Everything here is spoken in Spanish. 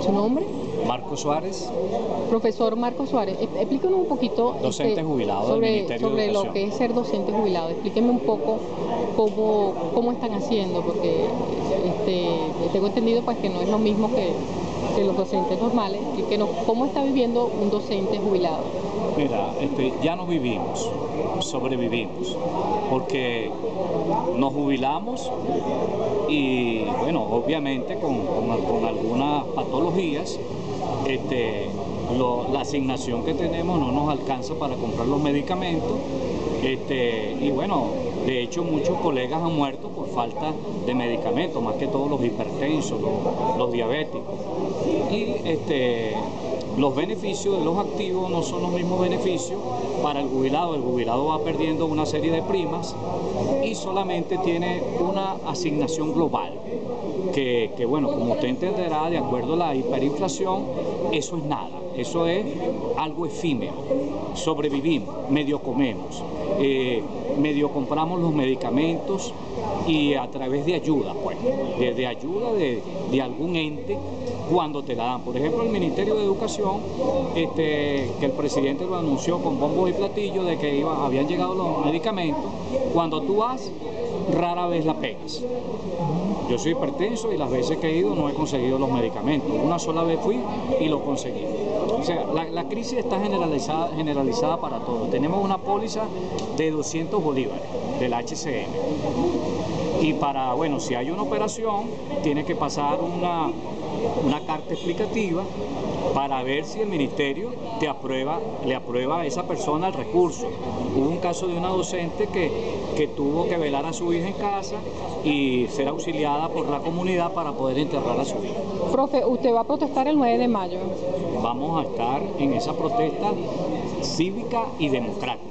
¿Su nombre? Marco Suárez. Profesor Marco Suárez, explíquenos un poquito Docente jubilado del Ministerio de Educación. Sobre lo que es ser docente jubilado. Explíqueme un poco cómo están haciendo, porque tengo entendido pues que no es lo mismo que los docentes normales. Explíquenos cómo está viviendo un docente jubilado. Mira, ya no vivimos, sobrevivimos, porque nos jubilamos y bueno, obviamente con algunas patologías, la asignación que tenemos no nos alcanza para comprar los medicamentos, y bueno, de hecho muchos colegas han muerto por falta de medicamentos, más que todos los hipertensos, los diabéticos. Y los beneficios de los activos no son los mismos beneficios para el jubilado. El jubilado va perdiendo una serie de primas y solamente tiene una asignación global, que bueno, como usted entenderá, de acuerdo a la hiperinflación, eso es nada, eso es algo efímero. Sobrevivimos, medio comemos, medio compramos los medicamentos y a través de ayuda, pues, de ayuda de algún ente cuando te la dan. Por ejemplo, el Ministerio de Educación, que el presidente lo anunció con bombos y platillos de que habían llegado los medicamentos. Cuando tú vas, rara vez la pegas. Yo soy hipertenso y las veces que he ido no he conseguido los medicamentos. Una sola vez fui y lo conseguí. O sea, la crisis está generalizada para todos. Tenemos una póliza de 200 bolívares del HCM. Y para, bueno, si hay una operación, tiene que pasar una carta explicativa para ver si el ministerio le aprueba a esa persona el recurso. Hubo un caso de una docente que tuvo que velar a su hija en casa y ser auxiliada por la comunidad para poder enterrar a su hija. Profe, ¿usted va a protestar el 9 de mayo? Vamos a estar en esa protesta cívica y democrática.